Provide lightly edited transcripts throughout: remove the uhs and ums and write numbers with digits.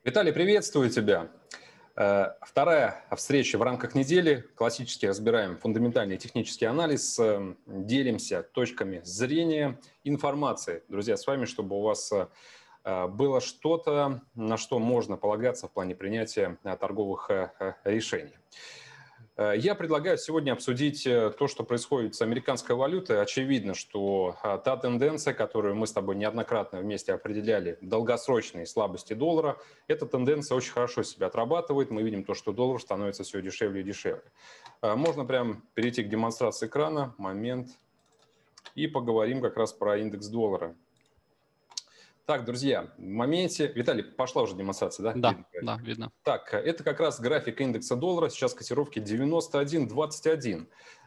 Виталий, приветствую тебя. Вторая встреча в рамках недели. Классически разбираем фундаментальный технический анализ, делимся точками зрения, информации, друзья, с вами, чтобы у вас было что-то, на что можно полагаться в плане принятия торговых решений. Я предлагаю сегодня обсудить то, что происходит с американской валютой. Очевидно, что та тенденция, которую мы с тобой неоднократно вместе определяли, долгосрочные слабости доллара, эта тенденция очень хорошо себя отрабатывает. Мы видим то, что доллар становится все дешевле и дешевле. Можно прям перейти к демонстрации экрана. Момент. И поговорим как раз про индекс доллара. Так, друзья, в моменте... Виталий, пошла уже демонстрация, да? Да, Видно да, график? видно. Так, это как раз график индекса доллара. Сейчас котировки 91.21.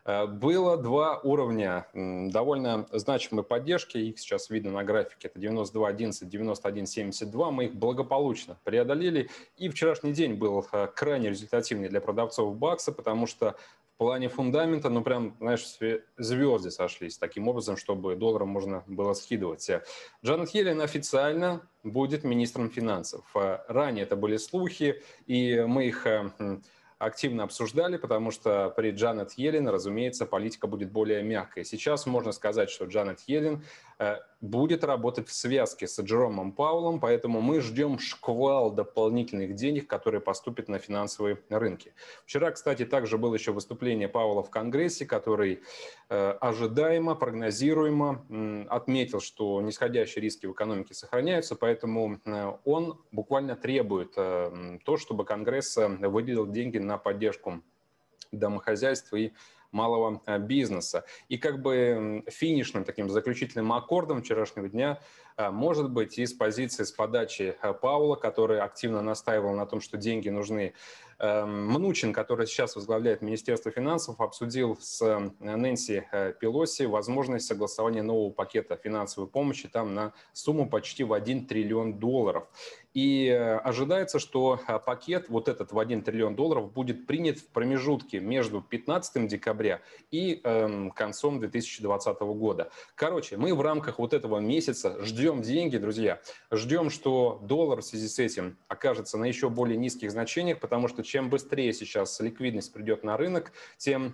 Было два уровня довольно значимой поддержки. Их сейчас видно на графике. Это 92.11, 91.72. Мы их благополучно преодолели. И вчерашний день был крайне результативный для продавцов бакса, потому что в плане фундамента, ну прям, знаешь, звезды сошлись таким образом, чтобы долларом можно было скидывать. Джанет Йеллен официально будет министром финансов. Ранее это были слухи, и мы их активно обсуждали, потому что при Джанет Йеллен, разумеется, политика будет более мягкой. Сейчас можно сказать, что Джанет Йеллен будет работать в связке с Джеромом Пауэллом, поэтому мы ждем шквал дополнительных денег, которые поступят на финансовые рынки. Вчера, кстати, также было еще выступление Пауэлла в Конгрессе, который ожидаемо, прогнозируемо отметил, что нисходящие риски в экономике сохраняются, поэтому он буквально требует то, чтобы Конгресс выделил деньги на поддержку домохозяйств и малого бизнеса. И как бы финишным таким заключительным аккордом вчерашнего дня может быть из позиции с подачи Пауэлла, который активно настаивал на том, что деньги нужны. Мнучин, который сейчас возглавляет Министерство финансов, обсудил с Нэнси Пелоси возможность согласования нового пакета финансовой помощи там на сумму почти в 1 триллион долларов. И ожидается, что пакет вот этот в 1 триллион долларов будет принят в промежутке между 15 декабря и концом 2020 года. Короче, мы в рамках вот этого месяца ждем деньги, друзья, ждем, что доллар в связи с этим окажется на еще более низких значениях, потому что чем быстрее сейчас ликвидность придет на рынок, тем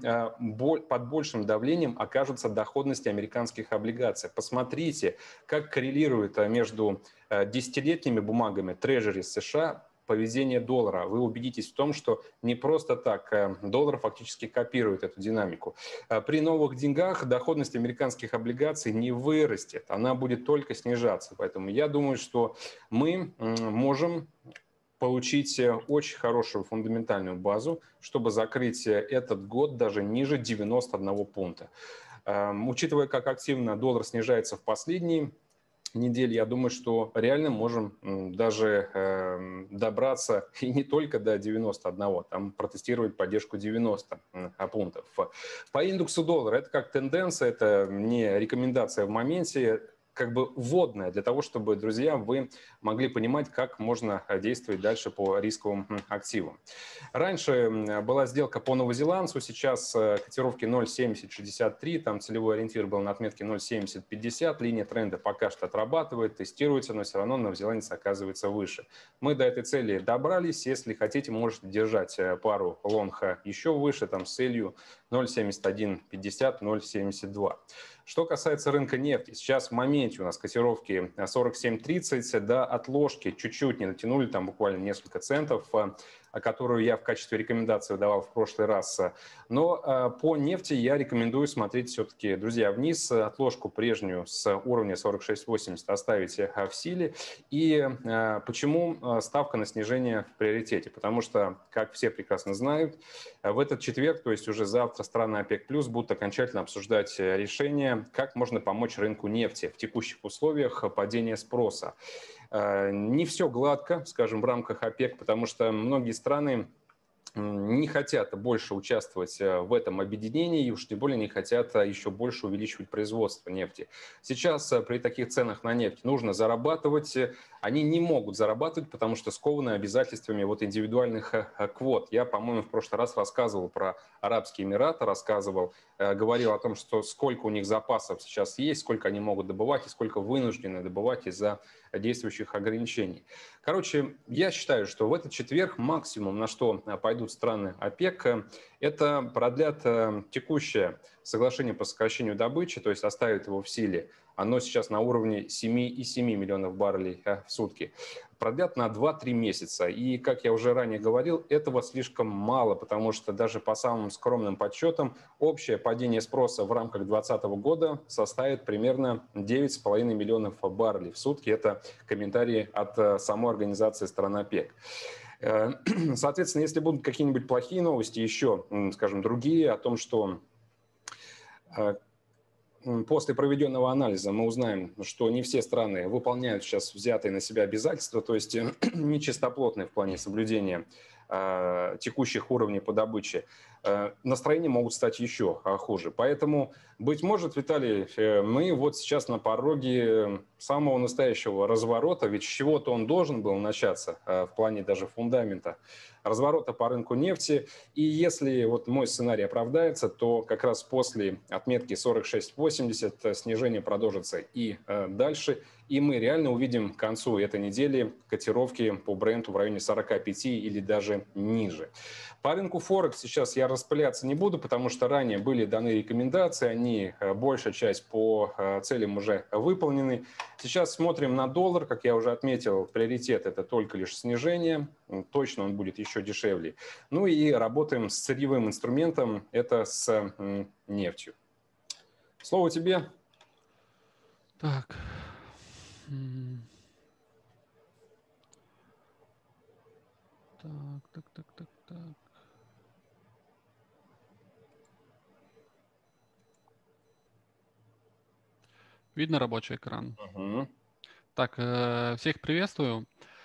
под большим давлением окажутся доходности американских облигаций. Посмотрите, как коррелирует между десятилетними бумагами Treasury США поведение доллара. Вы убедитесь в том, что не просто так доллар фактически копирует эту динамику. При новых деньгах доходность американских облигаций не вырастет, она будет только снижаться. Поэтому я думаю, что мы можем получить очень хорошую фундаментальную базу, чтобы закрыть этот год даже ниже 91 пункта. Учитывая, как активно доллар снижается в последние недели, я думаю, что реально можем даже добраться и не только до 91, там протестировать поддержку 90 пунктов. По индексу доллара это как тенденция, это не рекомендация в моменте, как бы вводная для того, чтобы, друзья, вы могли понимать, как можно действовать дальше по рисковым активам. Раньше была сделка по новозеландцу, сейчас котировки 0,7063, там целевой ориентир был на отметке 0,7050, линия тренда пока что отрабатывает, тестируется, но все равно новозеландец оказывается выше. Мы до этой цели добрались, если хотите, можете держать пару лонга еще выше, там с целью 0,7150, 0,72. Что касается рынка нефти, сейчас в моменте у нас котировки 47.30, до отложки чуть-чуть не дотянули, там буквально несколько центов, которую я в качестве рекомендации давал в прошлый раз. Но по нефти я рекомендую смотреть все-таки, друзья, вниз, отложку прежнюю с уровня 46.80 оставить в силе. И почему ставка на снижение в приоритете? Потому что, как все прекрасно знают, в этот четверг, то есть уже завтра, страны ОПЕК+, будут окончательно обсуждать решение, как можно помочь рынку нефти в текущих условиях падения спроса. Не все гладко, скажем, в рамках ОПЕК, потому что многие страны не хотят больше участвовать в этом объединении, и уж тем более не хотят еще больше увеличивать производство нефти. Сейчас при таких ценах на нефть нужно зарабатывать. Они не могут зарабатывать, потому что скованы обязательствами вот индивидуальных квот. Я, по-моему, в прошлый раз рассказывал про Арабские Эмираты, рассказывал говорил о том, что сколько у них запасов сейчас есть, сколько они могут добывать и сколько вынуждены добывать из-за действующих ограничений. Короче, я считаю, что в этот четверг максимум, на что пойдут страны ОПЕК, это продлят текущее соглашение по сокращению добычи, то есть оставят его в силе. Оно сейчас на уровне 7,7 миллионов баррелей в сутки. Продлят на 2-3 месяца. И, как я уже ранее говорил, этого слишком мало, потому что даже по самым скромным подсчетам общее падение спроса в рамках 2020 года составит примерно 9,5 миллионов баррелей в сутки. Это комментарии от самой организации стран ОПЕК. Соответственно, если будут какие-нибудь плохие новости, еще, скажем, другие, о том, что после проведенного анализа мы узнаем, что не все страны выполняют сейчас взятые на себя обязательства, то есть нечистоплотные в плане соблюдения текущих уровней по добыче, настроения могут стать еще хуже. Поэтому, быть может, Виталий, мы вот сейчас на пороге самого настоящего разворота, ведь с чего-то он должен был начаться в плане даже фундамента, разворота по рынку нефти. И если вот мой сценарий оправдается, то как раз после отметки 46.80 снижение продолжится и дальше. И мы реально увидим к концу этой недели котировки по бренду в районе 45 или даже ниже. По рынку Форекс сейчас я распыляться не буду, потому что ранее были даны рекомендации, они большая часть по целям уже выполнены. Сейчас смотрим на доллар, как я уже отметил, приоритет это только лишь снижение, точно он будет еще дешевле. Ну и работаем с сырьевым инструментом, это с нефтью. Слово тебе. Так. Так. Видно рабочий экран? Угу. Так, всех приветствую.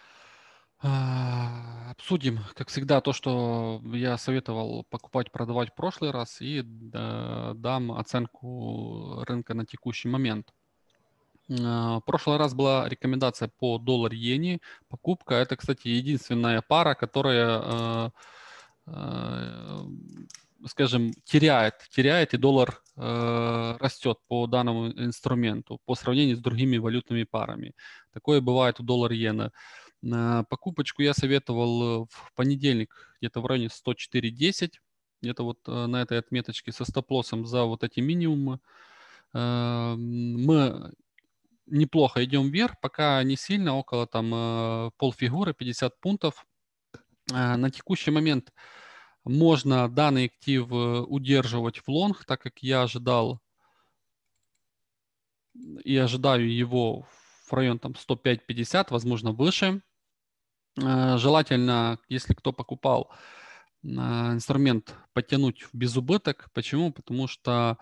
Обсудим, как всегда, то, что я советовал покупать, продавать в прошлый раз, и дам оценку рынка на текущий момент. В прошлый раз была рекомендация по доллар-иене. Покупка – это, кстати, единственная пара, которая, скажем, теряет, и доллар растет по данному инструменту по сравнению с другими валютными парами. Такое бывает у доллар-иена. Покупочку я советовал в понедельник где-то в районе 104.10, где-то вот на этой отметочке со стоп-лоссом за вот эти минимумы. Мы неплохо идем вверх, пока не сильно, около там полфигуры, 50 пунктов. На текущий момент можно данный актив удерживать в лонг, так как я ожидал и ожидаю его в район там 105-50, возможно выше. Желательно, если кто покупал инструмент, потянуть в безубыток. Почему? Потому что,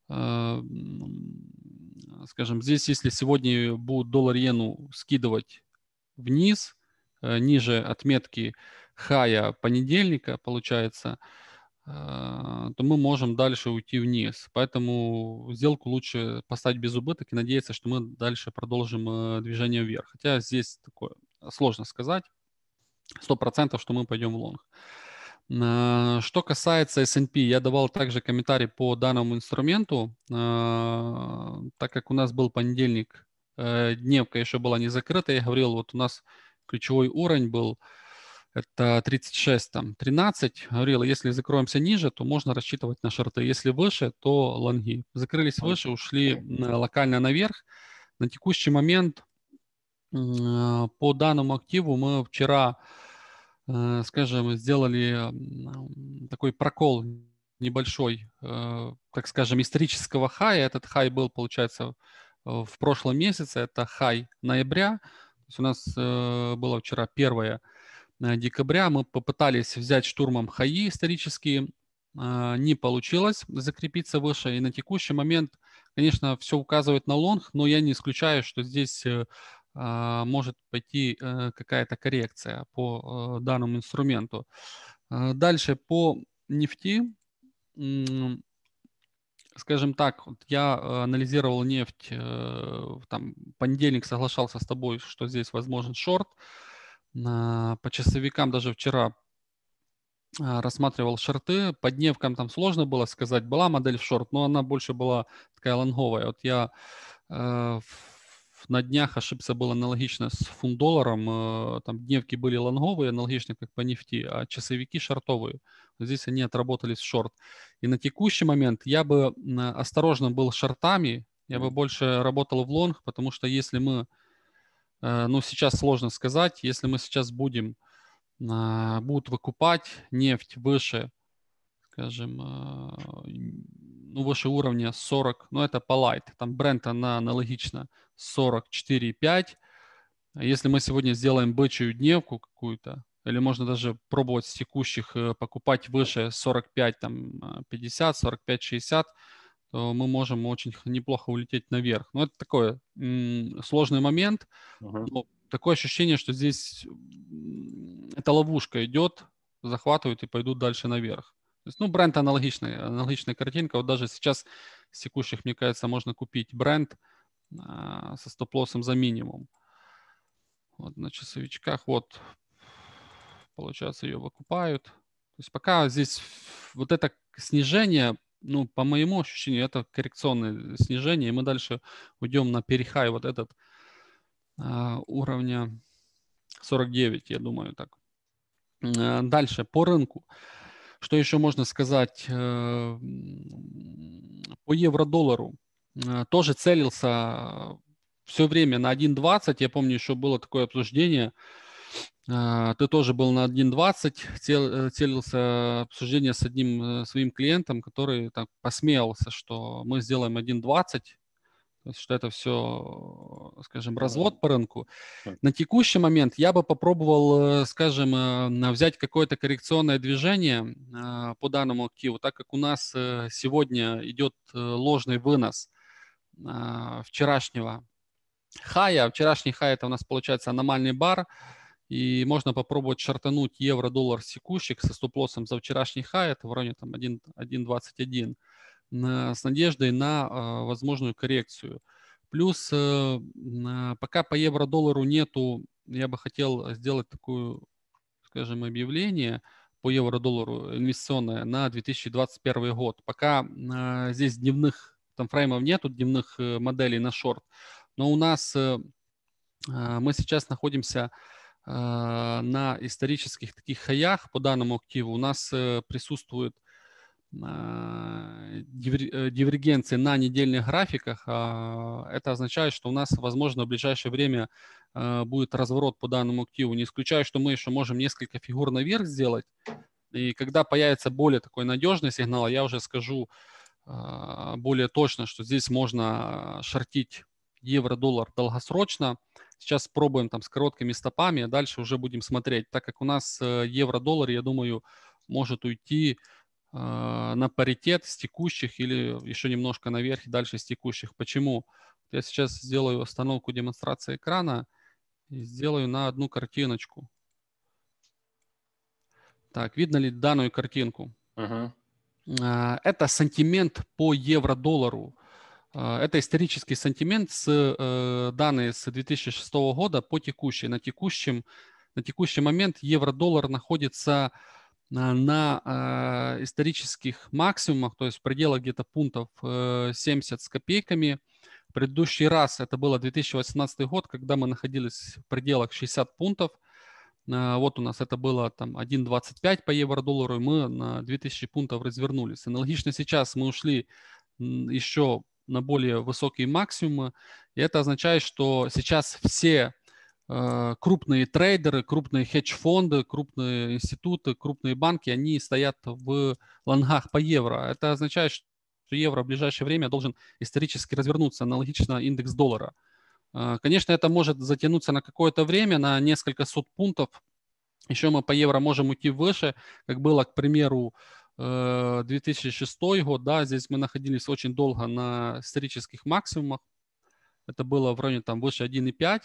скажем, здесь, если сегодня будут доллар-иену скидывать вниз, ниже отметки хая понедельника, получается, то мы можем дальше уйти вниз. Поэтому сделку лучше поставить без убыток и надеяться, что мы дальше продолжим движение вверх. Хотя здесь такое сложно сказать. 100%, что мы пойдем в лонг. Что касается S&P, я давал также комментарий по данному инструменту. Так как у нас был понедельник, дневка еще была не закрыта, я говорил, вот у нас ключевой уровень был, это 36-13. Говорил, если закроемся ниже, то можно рассчитывать на шорты. Если выше, то лонги. Закрылись выше, ушли локально наверх. На текущий момент по данному активу мы вчера, скажем, сделали такой прокол небольшой, так скажем, исторического хая. Этот хай был, получается, в прошлом месяце. Это хай ноября. То есть у нас было вчера 1 декабря. Мы попытались взять штурмом хаи исторические. Не получилось закрепиться выше. И на текущий момент, конечно, все указывает на лонг, но я не исключаю, что здесь может пойти какая-то коррекция по данному инструменту. Дальше по нефти. Скажем так, вот я анализировал нефть, там, в понедельник соглашался с тобой, что здесь возможен шорт. По часовикам даже вчера рассматривал шорты. По дневкам там сложно было сказать. Была модель в шорт, но она больше была такая лонговая. Вот я на днях ошибся был аналогично с фунт-долларом. Там дневки были лонговые, аналогично как по нефти, а часовики шортовые. Здесь они отработались в шорт. И на текущий момент я бы осторожно был с шортами, я бы больше работал в лонг, потому что если мы, ну сейчас сложно сказать, если мы сейчас будут выкупать нефть выше, скажем, ну, выше уровня 40, ну, это по лайт, там Brent, она аналогично 44,5. Если мы сегодня сделаем бычью дневку какую-то, или можно даже пробовать с текущих покупать выше 45, там, 50, 45, 60, то мы можем очень неплохо улететь наверх. Но это такой сложный момент. Но такое ощущение, что здесь эта ловушка идет, захватывают и пойдут дальше наверх. То есть, ну, бренд аналогичная картинка. Вот даже сейчас с текущих, мне кажется, можно купить бренд со стоп-лоссом за минимум. Вот на часовичках вот, получается, ее выкупают. То есть пока здесь вот это снижение, ну, по моему ощущению, это коррекционное снижение, и мы дальше уйдем на перехай вот этот уровня 49, я думаю, так. Дальше по рынку. Что еще можно сказать? По евро-доллару тоже целился все время на 1.20. Я помню, еще было такое обсуждение. Ты тоже был на 1.20, целился обсуждение с одним своим клиентом, который так посмеялся, что мы сделаем 1.20, то есть что это все, скажем, развод по рынку. На текущий момент я бы попробовал, скажем, взять какое-то коррекционное движение по данному активу, так как у нас сегодня идет ложный вынос вчерашнего хая. Вчерашний хай — это у нас получается аномальный бар, и можно попробовать шортануть евро-доллар с текущих со стоп-лоссом за вчерашний хай, это в районе там 1.21, с надеждой на возможную коррекцию. Плюс пока по евро-доллару нету, я бы хотел сделать такое, скажем, объявление по евро-доллару инвестиционное на 2021 год. Пока здесь дневных таймфреймов нету, дневных моделей на шорт, но у нас мы сейчас находимся на исторических таких хаях по данному активу. У нас присутствует дивергенции на недельных графиках. Это означает, что у нас, возможно, в ближайшее время будет разворот по данному активу. Не исключаю, что мы еще можем несколько фигур наверх сделать. И когда появится более такой надежный сигнал, я уже скажу более точно, что здесь можно шортить евро-доллар долгосрочно. Сейчас пробуем там с короткими стопами, а дальше уже будем смотреть. Так как у нас евро-доллар, я думаю, может уйти на паритет с текущих или еще немножко наверх и дальше с текущих. Почему? Я сейчас сделаю остановку демонстрации экрана и сделаю на одну картиночку. Так, видно ли данную картинку? Это сантимент по евро-доллару. Это исторический сантимент с данные с 2006 года по текущий. На текущий момент евро-доллар находится на исторических максимумах, то есть в пределах где-то пунктов 70 с копейками. В предыдущий раз это было 2018 год, когда мы находились в пределах 60 пунктов. Вот у нас это было там 1.25 по евро-доллару, и мы на 2000 пунктов развернулись. Аналогично сейчас мы ушли еще на более высокие максимумы, и это означает, что сейчас все крупные трейдеры, крупные хедж-фонды, крупные институты, крупные банки, они стоят в лонгах по евро. Это означает, что евро в ближайшее время должен исторически развернуться, аналогично индекс доллара. Конечно, это может затянуться на какое-то время, на несколько сот пунктов. Еще мы по евро можем уйти выше, как было, к примеру, 2006 год. Да, здесь мы находились очень долго на исторических максимумах. Это было в районе там выше 1,5.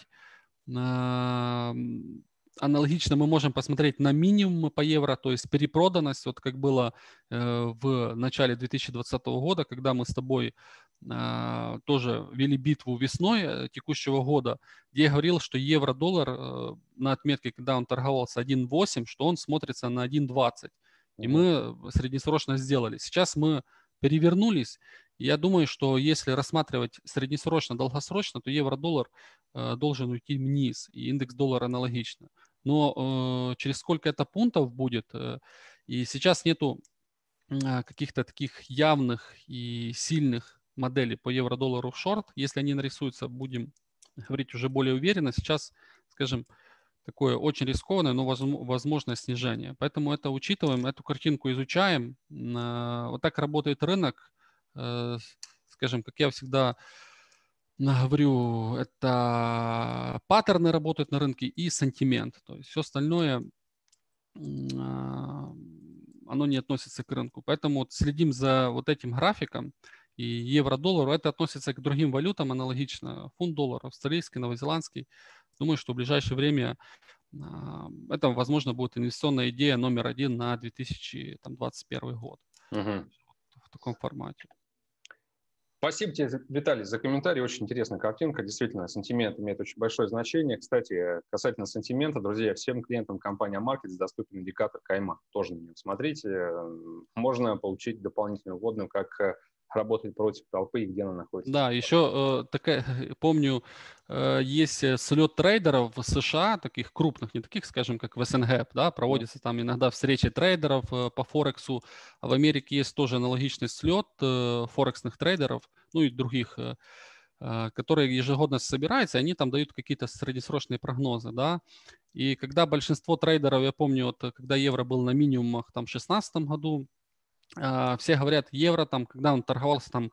Аналогично мы можем посмотреть на минимумы по евро, то есть перепроданность, вот как было в начале 2020 года, когда мы с тобой тоже вели битву весной текущего года, где я говорил, что евро-доллар на отметке, когда он торговался 1.8, что он смотрится на 1.20. И мы среднесрочно сделали. Сейчас мы перевернулись. И я думаю, что если рассматривать среднесрочно, долгосрочно, то евро-доллар должен уйти вниз, и индекс доллара аналогично. Но через сколько это пунктов будет, и сейчас нету каких-то таких явных и сильных моделей по евро-доллару в шорт. Если они нарисуются, будем говорить уже более уверенно. Сейчас, скажем, такое очень рискованное, но возможно снижение. Поэтому это учитываем, эту картинку изучаем. Вот так работает рынок. Скажем, как я всегда говорю, это паттерны работают на рынке и сентимент. То есть все остальное оно не относится к рынку. Поэтому вот следим за вот этим графиком. И евро-доллару это относится к другим валютам аналогично. Фунт-доллар, австралийский, новозеландский. Думаю, что в ближайшее время это, возможно, будет инвестиционная идея номер 1 на 2021 год. В таком формате. Спасибо тебе, Виталий, за комментарий. Очень интересная картинка. Действительно, сентимент имеет очень большое значение. Кстати, касательно сентимента, друзья, всем клиентам компании Markets доступен индикатор Кайма. Тоже на него смотрите. Можно получить дополнительную вводную, как работать против толпы и где она находится. Да, еще помню, есть слет трейдеров в США, таких крупных, не таких, скажем, как в СНГ, да, проводятся там иногда встречи трейдеров по Форексу. А в Америке есть тоже аналогичный слет форексных трейдеров, ну и других, которые ежегодно собираются, и они там дают какие-то среднесрочные прогнозы, да. И когда большинство трейдеров, я помню, вот, когда евро был на минимумах там в 2016 году, все говорят, евро там, когда он торговался там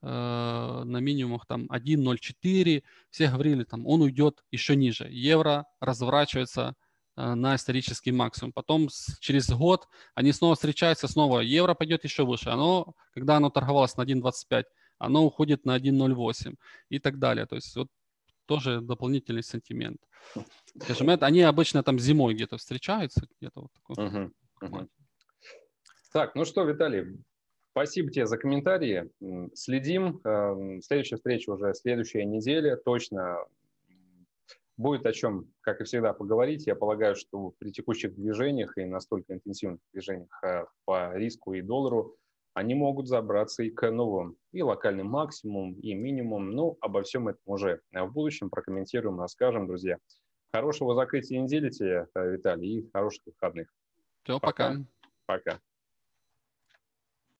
на минимумах там 1.04, все говорили, там он уйдет еще ниже. Евро разворачивается на исторический максимум. Потом через год они снова встречаются, снова евро пойдет еще выше. Когда оно торговалось на 1.25, оно уходит на 1.08 и так далее. То есть вот тоже дополнительный сентимент. Скажем, они обычно там зимой где-то встречаются, где-то вот такой формат. Так, ну что, Виталий, спасибо тебе за комментарии. Следим. Следующая встреча уже следующая неделя. Точно будет о чем, как и всегда, поговорить. Я полагаю, что при текущих движениях и настолько интенсивных движениях по риску и доллару они могут забраться и к новым и локальным максимумам, и минимумам. Ну, обо всем этом уже в будущем прокомментируем, расскажем, друзья. Хорошего закрытия недели тебе, Виталий, и хороших выходных. Все, пока. Пока.